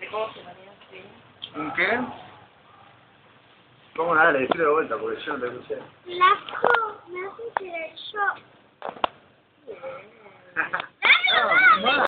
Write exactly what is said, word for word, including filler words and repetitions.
¿Un qué? ¿Cómo nada? Le decirlo de vuelta porque yo no te escuché. La co me hace tirar yo.